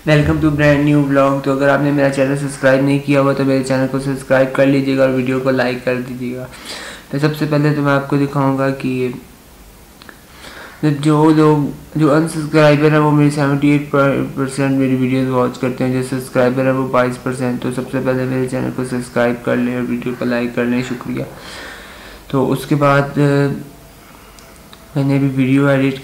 Welcome to brand new blog. तो अगर आपने मेरा चैनल सब्सक्राइब नहीं किया हुआ तो मेरे चैनल को सब्सक्राइब कर लीजिएगा और वीडियो को लाइक कर दीजिएगा। तो सबसे पहले तो मैं आपको दिखाऊंगा कि जो अनसब्सक्राइबर है वो मेरी 78% मेरी वीडियोस वॉच करते हैं, जो सब्सक्राइबर है वो 22%। तो सबसे पहले मेरे चैनल को सब्सक्राइब कर लें और वीडियो को लाइक कर लें, शुक्रिया। तो उसके बाद मैंने भी वीडियो एडिट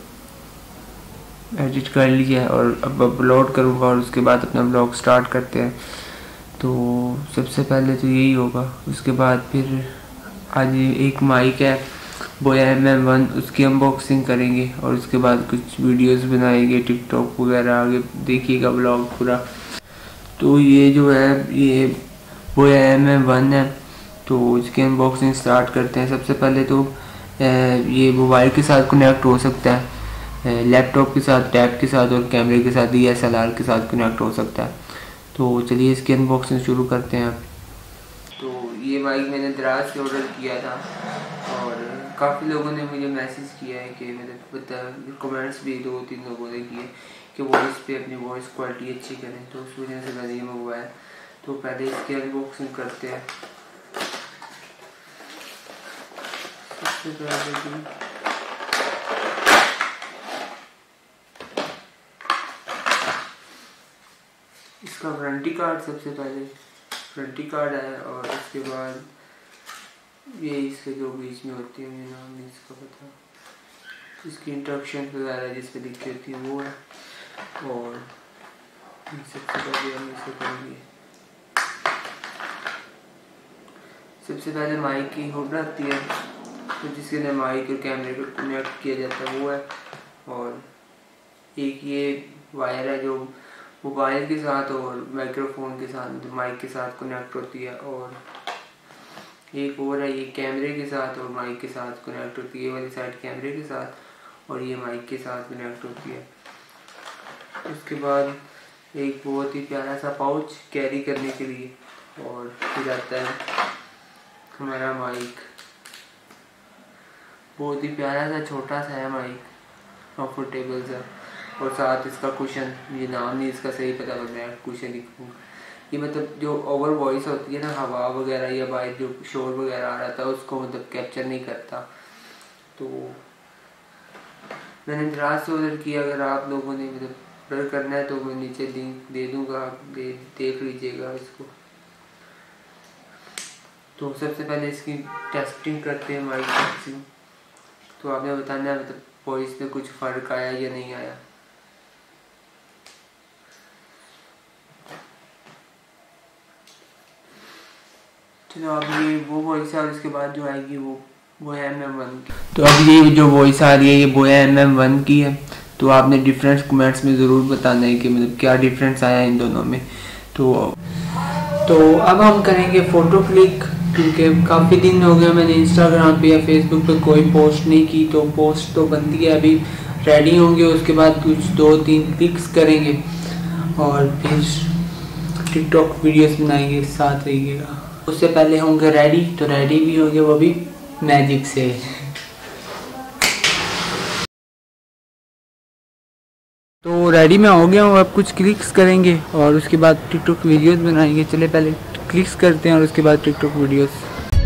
कर लिया है और अब अपलोड करूँगा और उसके बाद अपना ब्लॉग स्टार्ट करते हैं। तो सबसे पहले तो यही होगा, उसके बाद फिर आज एक माइक है बोया MM1, उसकी अनबॉक्सिंग करेंगे और उसके बाद कुछ वीडियोस बनाएंगे टिकटॉक वगैरह, आगे देखिएगा ब्लॉग पूरा। तो ये जो है ये बोया MM1 है, तो इसकी अनबॉक्सिंग स्टार्ट करते हैं। सबसे पहले तो ये मोबाइल के साथ कनेक्ट हो सकता है, लैपटॉप के साथ, टैब के साथ और कैमरे के साथ, DSLR के साथ कनेक्ट हो सकता है। तो चलिए इसकी अनबॉक्सिंग शुरू करते हैं। तो ये माइक मैंने दराज से ऑर्डर किया था और काफ़ी लोगों ने मुझे मैसेज किया है कि मतलब कमेंट्स भी 2-3 लोगों ने किए कि वॉइस पे अपनी वॉइस क्वालिटी अच्छी करें, तो उस वजह से मैंने ये मंगवाया। तो पहले इसकी अनबॉक्सिंग करते हैं। सबसे पहले इसका वारंटी कार्ड, सबसे पहले वारंटी कार्ड है और उसके बाद ये इसके जो बीच में होती है, मुझे नाम नहीं इसका पता, इसकी इंस्ट्रक्शन वगैरह जिस पे लिखी होती है वो है। और सबसे पहले हम इसे करेंगे, सबसे पहले माइक की हुड आती है, तो जिसके लिए माइक और कैमरे को कनेक्ट किया जाता है वो है। और एक ये वायर है जो मोबाइल के साथ और माइक्रोफोन के साथ, माइक के साथ कनेक्ट होती है। और एक और है ये कैमरे के साथ और माइक के साथ कनेक्ट होती है, ये वाली साइड कैमरे के साथ और ये माइक के साथ कनेक्ट होती है। उसके बाद एक बहुत ही प्यारा सा पाउच कैरी करने के लिए, और फिर आता है हमारा माइक। बहुत ही प्यारा सा छोटा सा है माइक, कंफर्टेबल सा, और साथ इसका कुशन, ये नाम नहीं इसका सही पता लग रहा है, कुशन लिखूँगा। ये मतलब जो ओवर वॉइस होती है ना, हवा वगैरह या बाहर जो शोर वगैरह आ रहा था उसको मतलब कैप्चर नहीं करता। तो मैंने दराज से ऑर्डर किया, अगर आप लोगों ने मतलब ऑर्डर करना है तो मैं नीचे लिंक दे दूँगा, आप देख लीजिएगा इसको। तो सबसे पहले इसकी टेस्टिंग करते हैं, माइक टेस्टिंग। तो आपने बताना है मतलब वॉइस में कुछ फ़र्क आया या नहीं आया। चलो अब ये वो वॉइस है और इसके बाद जो आएगी वो है MM1 की। तो अब ये जो वॉइस आ रही है ये बोया MM1 की है। तो आपने डिफरेंस कमेंट्स में ज़रूर बताना है कि मतलब क्या डिफरेंस आया इन दोनों में। तो अब हम करेंगे फ़ोटो क्लिक, क्योंकि काफ़ी दिन हो गए मैंने इंस्टाग्राम पे या फेसबुक पे कोई पोस्ट नहीं की। तो पोस्ट तो बनती है, अभी रेडी होंगे, उसके बाद कुछ 2-3 क्लिक्स करेंगे और फिर टिकटॉक वीडियोस बनाएंगे, साथ रहिएगा। उससे पहले होंगे रेडी, तो रेडी भी होंगे वो भी मैजिक से। तो रेडी में हो गया हूँ, अब कुछ क्लिक्स करेंगे और उसके बाद टिकटॉक वीडियोस बनाएंगे। चले पहले क्लिक्स करते हैं और उसके बाद टिकटॉक वीडियोस।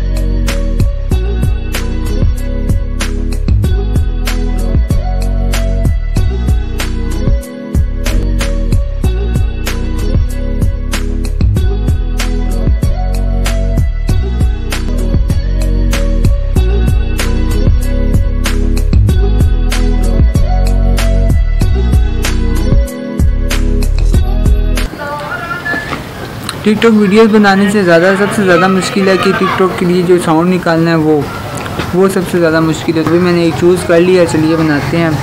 टिकटॉक वीडियोस बनाने से सबसे ज़्यादा मुश्किल है कि टिकटॉक के लिए जो साउंड निकालना है वो सबसे ज़्यादा मुश्किल है। तो मैंने एक चूज़ कर लिया, चलिए बनाते हैं।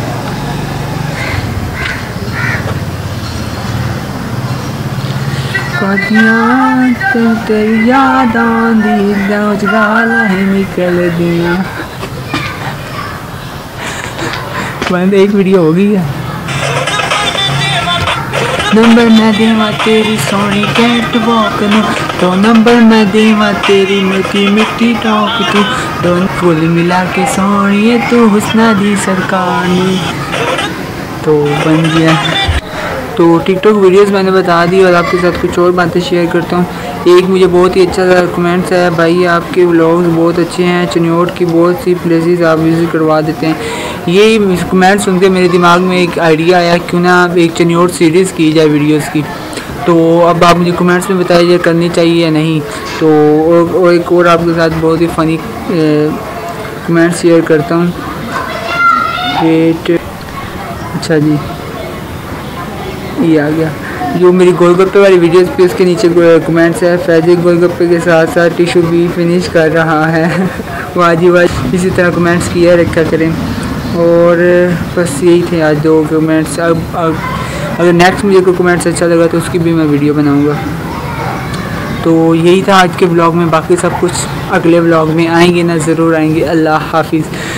तेरी याद आंदी निकल दिया। एक वीडियो हो गई है। नंबर मैं देवा तेरी सोनी कैट वॉक नो, तो नंबर मैं देवा तेरी मिट्टी मिट्टी टॉक तू, दोनों फुल मिला के सोनिए तू हुस्ना दी सरकार ने। तो बन गया तो टिकटॉक वीडियोस मैंने बता दी और आपके साथ कुछ और बातें शेयर करता हूँ। एक मुझे बहुत ही अच्छा कमेंट्स है, भाई आपके व्लॉग्स बहुत अच्छे हैं, चिन्योट की बहुत सी प्लेसेस आप विजिट करवा देते हैं। यही कमेंट सुन के मेरे दिमाग में एक आइडिया आया, क्यों ना एक चिन्योट सीरीज़ की जाए वीडियोस की। तो अब आप मुझे कमेंट्स में बताइए करनी चाहिए या नहीं। तो और एक और आपके साथ बहुत ही फ़नी कमेंट शेयर करता हूँ। अच्छा जी, ये आ गया जो मेरी गोलगप्पे वाली वीडियोस पे, उसके नीचे कमेंट्स है, फैज़ गोलगप्पे के साथ साथ टिशू भी फिनिश कर रहा है। वाह जी वाह, इसी तरह कमेंट्स किया रखा करें। और बस यही थे आज 2 कमेंट्स। अब अगर नेक्स्ट मुझे कोई कमेंट्स अच्छा लगा तो उसकी भी मैं वीडियो बनाऊँगा। तो यही था आज के ब्लॉग में, बाकी सब कुछ अगले ब्लॉग में आएंगे ना, ज़रूर आएंगे। अल्लाह हाफिज़।